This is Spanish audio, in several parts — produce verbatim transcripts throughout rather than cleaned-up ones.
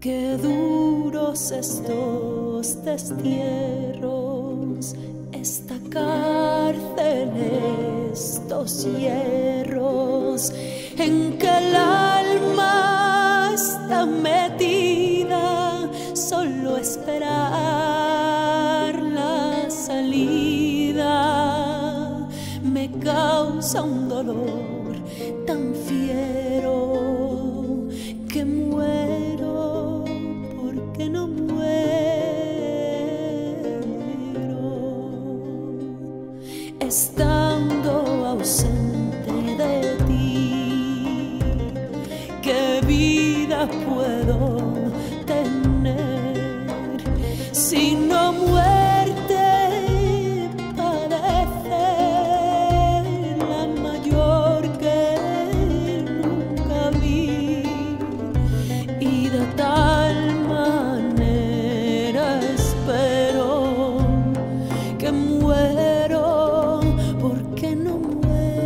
Qué duros estos destierros, esta cárcel, estos hierros, en que el alma está metida, solo esperar la salida me causa un dolor tan fiero que muero porque no muero, estando ausente de ti. ¿Qué vida puedo tener sino muerte? Padecer la mayor que nunca vi, y de tal manera espero que muero porque no muero.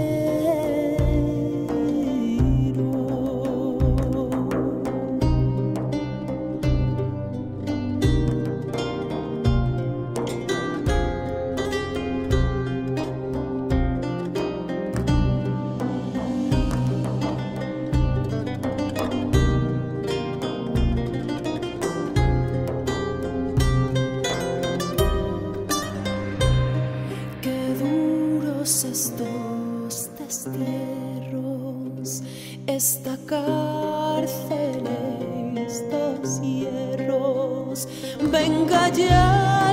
Estos destierros, esta cárcel, estos hierros, venga ya.